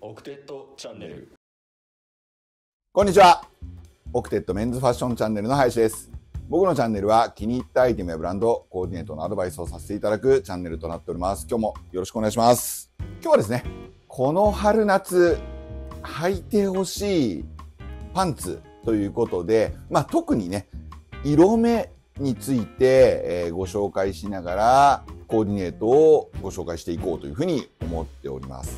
オクテッドチャンネル。 こんにちは。オクテッドメンズファッションチャンネルの林です。僕のチャンネルは気に入ったアイテムやブランド、コーディネートのアドバイスをさせていただくチャンネルとなっております。今日もよろしくお願いします。今日はですね、この春夏履いてほしいパンツということで、特にね、色目について、ご紹介しながらコーディネートをご紹介していこうというふうに思っております。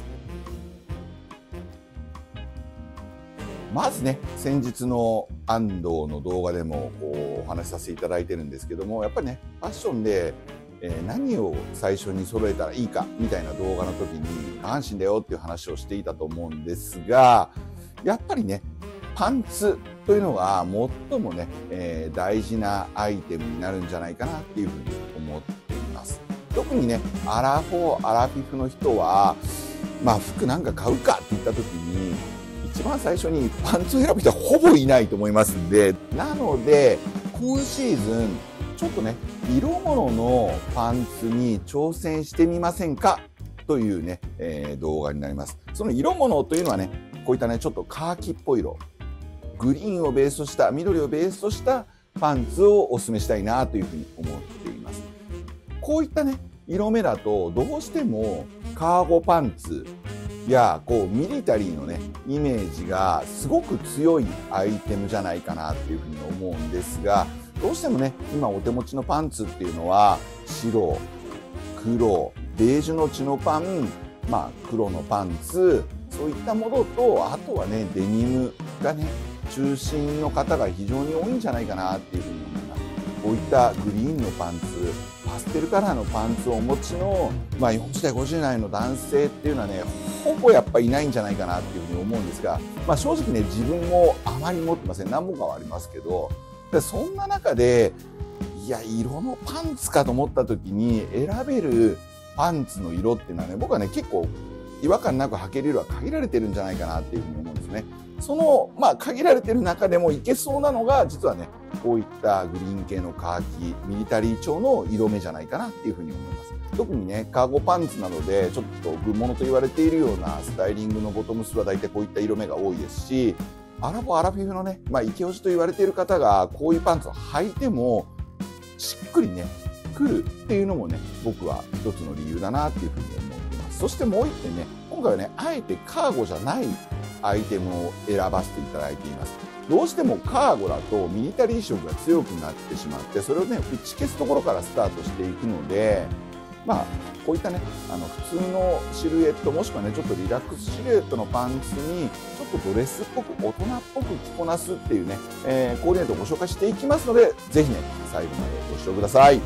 まずね、先日の安藤の動画でもお話しさせていただいてるんですけども、やっぱりね、ファッションで、何を最初に揃えたらいいかみたいな動画の時に下半身だよっていう話をしていたと思うんですが、やっぱりね、パンツというのが最もね、大事なアイテムになるんじゃないかなっていうふうに思っています。特にね、アラフォー、アラフィフの人は、服なんか買うかって言った時に、一番最初にパンツを選ぶ人はほぼいないと思いますんで、なので今シーズンちょっとね、色物のパンツに挑戦してみませんかというね、動画になります。その色物というのはね、こういったね、ちょっとカーキっぽい色、グリーンをベースとした緑をベースとしたパンツをお勧めしたいなというふうに思っています。こういったね、色目だとどうしてもカーゴパンツやミリタリーのねイメージがすごく強いアイテムじゃないかなっていうふうに思うんですが、どうしてもね今お手持ちのパンツっていうのは白、黒、ベージュのチノパン、黒のパンツ、そういったものと、あとはねデニムがね中心の方が非常に多いんじゃないかなっていうふうに思います。こういったグリーンのパンツ、パステルカラーのパンツをお持ちの、40代50代の男性っていうのはねほぼやっぱいないんじゃないかなっていうふうに思うんですが、正直ね自分もあまり持ってません。何本かはありますけど、そんな中で色のパンツかと思った時に選べるパンツの色っていうのはね、僕はね結構違和感なく履ける色は限られてるんじゃないかなっていうふうに思うんですね。その限られてる中でもいけそうなのが実はねこういったグリーン系のカーキミリタリー調の色目じゃないかなっていうふうに思います。特にねカーゴパンツなどでちょっとグモノと言われているようなスタイリングのボトムスは大体こういった色目が多いですし、アラフィフのね、イケオジと言われている方がこういうパンツを履いてもしっくりねくるっていうのもね僕は一つの理由だなっていうふうに思っています。そしてもう一点ね、今回はねあえてカーゴじゃないアイテムを選ばせていただいています。どうしてもカーゴだとミリタリー色が強くなってしまって、それをね打ち消すところからスタートしていくので、こういったね普通のシルエット、もしくはねちょっとリラックスシルエットのパンツにちょっとドレスっぽく大人っぽく着こなすっていうね、コーディネートをご紹介していきますので、ぜひね最後までご視聴ください。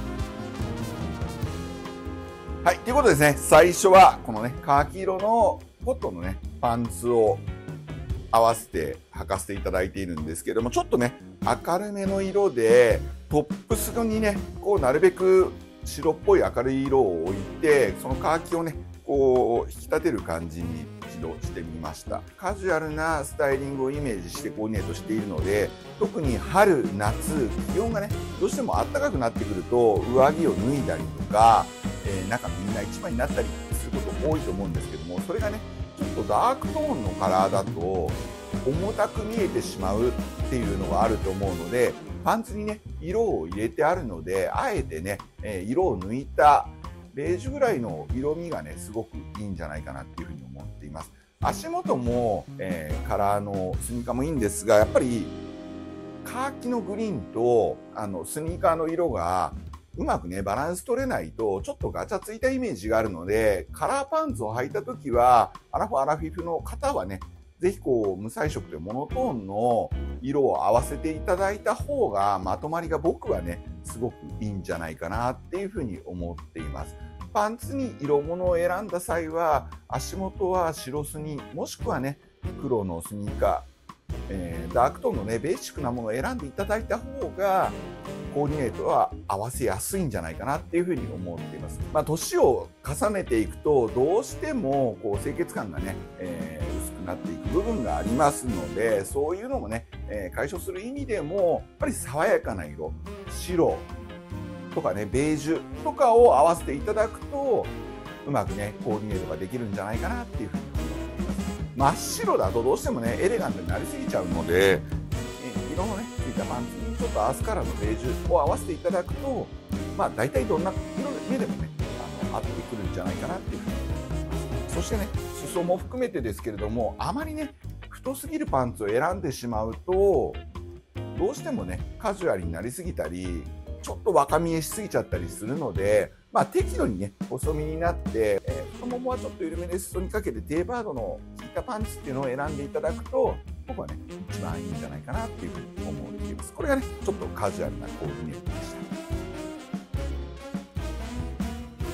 はい、ということでですね、最初はこのねカーキ色のコットンのねパンツを合わせて履かせていただいているんですけども、ちょっとね明るめの色でトップスにねなるべく白っぽい明るい色を置いて、そのカーキをね引き立てる感じに一度してみました。カジュアルなスタイリングをイメージしてコーディネートしているので、特に春夏気温がねどうしても暖かくなってくると上着を脱いだりとか、中みんな一枚になったりすること多いと思うんですけども、それがねちょっとダークトーンのカラーだと重たく見えてしまうっていうのがあると思うので、パンツにね色を入れてあるので、あえてね色を抜いたベージュぐらいの色味がねすごくいいんじゃないかなっていうふうに思っています。足元も、カラーのスニーカーもいいんですが、やっぱりカーキのグリーンとスニーカーの色がうまくねバランス取れないとちょっとガチャついたイメージがあるので、カラーパンツを履いた時はアラフィフの方はねぜひ無彩色というモノトーンの色を合わせていただいた方がまとまりが僕はねすごくいいんじゃないかなっていうふうに思っています。パンツに色物を選んだ際は足元は白スニー、もしくはね黒のスニーカー、ダークトーンのねベーシックなものを選んでいただいた方がコーディネートは合わせやすいんじゃないかなっていうふうに思っています。年を重ねていくとどうしても清潔感がね、薄くなっていく部分がありますので、そういうのもね、解消する意味でもやっぱり爽やかな色、白とかねベージュとかを合わせていただくとうまくねコーディネートができるんじゃないかなっていうふうに思っています。 真っ白だとどうしてもねエレガントになりすぎちゃうので、色のねついたパンツにちょっとアースカラーのベージュを合わせていただくと、まあ大体どんな色目でもね合ってくるんじゃないかなっていうふうに思います。そしてね裾も含めてですけれども、あまりね太すぎるパンツを選んでしまうとどうしてもねカジュアルになりすぎたりちょっと若見えしすぎちゃったりするので、まあ、適度にね細身になって、太ももはちょっと緩めで裾にかけてテーパードの効いたパンツっていうのを選んでいただくと僕はね一番いいんじゃないかなっていうふうに思っています。これがねちょっとカジュアルなコーディネートでした。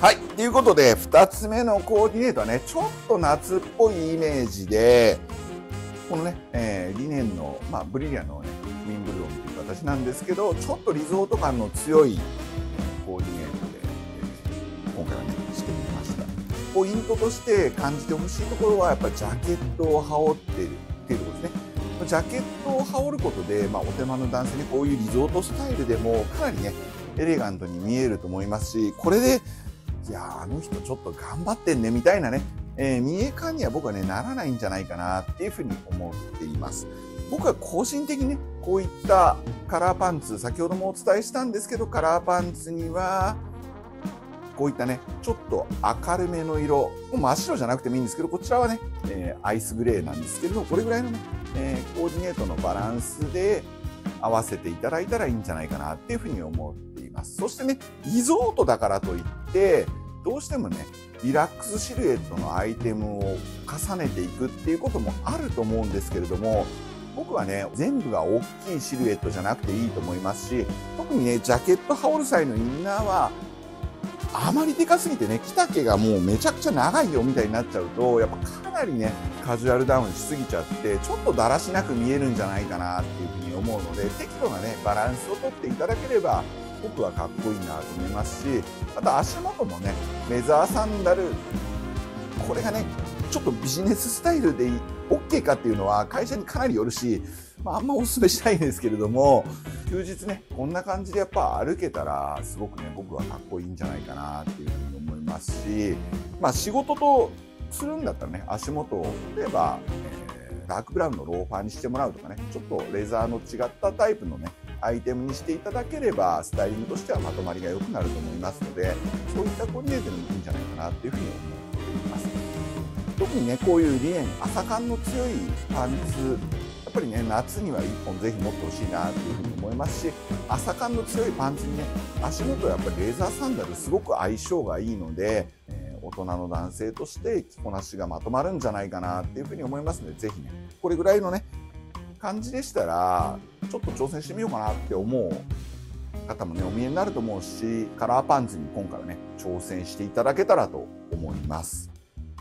はい、ということで2つ目のコーディネートはねちょっと夏っぽいイメージで、このね、リネンの、ブリリアのねウィンブルドンという形なんですけど、ちょっとリゾート感の強いコーディネートで、今回はねしてみました。ポイントとして感じてほしいところはやっぱりジャケットを羽織っているっていうところですね。ジャケットを羽織ることで、お手間の男性にこういうリゾートスタイルでもかなりねエレガントに見えると思いますし、これでいやあの人ちょっと頑張ってんねみたいなね、見え感には僕はねならないんじゃないかなっていうふうに思っています。僕は個人的にねこういったカラーパンツ、先ほどもお伝えしたんですけど、カラーパンツにはこういったねちょっと明るめの色、真っ白じゃなくてもいいんですけど、こちらはね、アイスグレーなんですけれど、これぐらいのね、コーディネートのバランスで合わせていただいたらいいんじゃないかなっていうふうに思っています。そしてねリゾートだからといってどうしてもねリラックスシルエットのアイテムを重ねていくっていうこともあると思うんですけれども、僕はね全部が大きいシルエットじゃなくていいと思いますし、特にねジャケット羽織る際のインナーはあまりでかすぎてね着丈がもうめちゃくちゃ長いよみたいになっちゃうと、やっぱかなりねカジュアルダウンしすぎちゃってちょっとだらしなく見えるんじゃないかなっていうふうに思うので、適度なねバランスをとっていただければ僕はかっこいいなと思いますし、あと足元もねレザーサンダル、これがねちょっとビジネススタイルで OK かっていうのは会社にかなりよるし、あんまおすすめしないんですけれども、休日ねこんな感じでやっぱ歩けたらすごくね僕はかっこいいんじゃないかなっていうふうに思いますし、仕事とするんだったらね足元を例えば、ダークブラウンのローファーにしてもらうとかね、ちょっとレザーの違ったタイプのねアイテムにしていただければスタイリングとしてはまとまりが良くなると思いますので、そういったコーディネートでもいいんじゃないかなっていうふうに思っています。特にねこういうリネン朝感の強いパンツ、やっぱりね夏には1本ぜひ持ってほしいなっていうふうに思いますし、朝感の強いパンツにね足元はやっぱりレーザーサンダルすごく相性がいいので、大人の男性として着こなしがまとまるんじゃないかなっていうふうに思いますので、ぜひねこれぐらいのね感じでしたらちょっと挑戦してみようかなって思う方もねお見えになると思うし、カラーパンツに今回はね挑戦していただけたらと思います。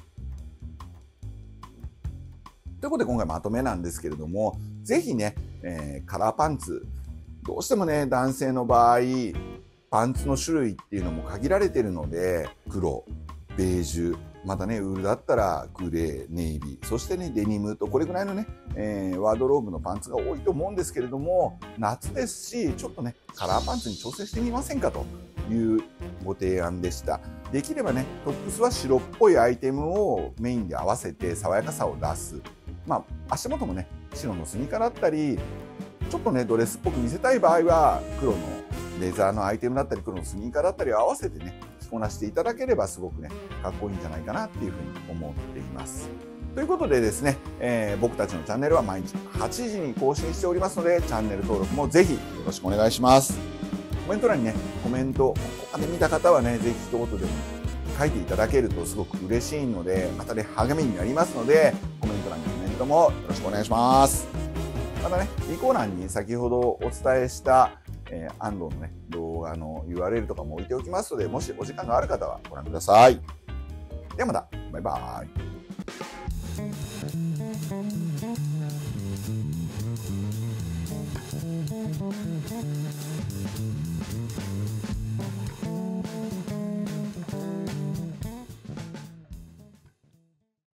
ということで今回まとめなんですけれども、ぜひね、カラーパンツ、どうしてもね男性の場合パンツの種類っていうのも限られているので、黒、ベージュ、またねウールだったらグレー、ネイビー、そしてねデニムと、これぐらいのね、ワードローブのパンツが多いと思うんですけれども、夏ですしちょっとねカラーパンツに挑戦してみませんかというご提案でした。できればねトップスは白っぽいアイテムをメインで合わせて爽やかさを出す、足元もね白のスニーカーだったりちょっとねドレスっぽく見せたい場合は黒のレザーのアイテムだったり黒のスニーカーだったりを合わせてね着こなしていただければすごくねかっこいいんじゃないかなっていうふうに思っています。ということでですね、僕たちのチャンネルは毎日8時に更新しておりますので、チャンネル登録もぜひよろしくお願いします。コメント欄にねコメント、ここまで見た方はねぜひ一言でも書いていただけるとすごく嬉しいので、またね励みになりますので、コメント欄にコメントもよろしくお願いします。またね備考欄に先ほどお伝えした安藤のね動画の URL とかも置いておきますので、もしお時間がある方はご覧ください。ではまた、バイバイ。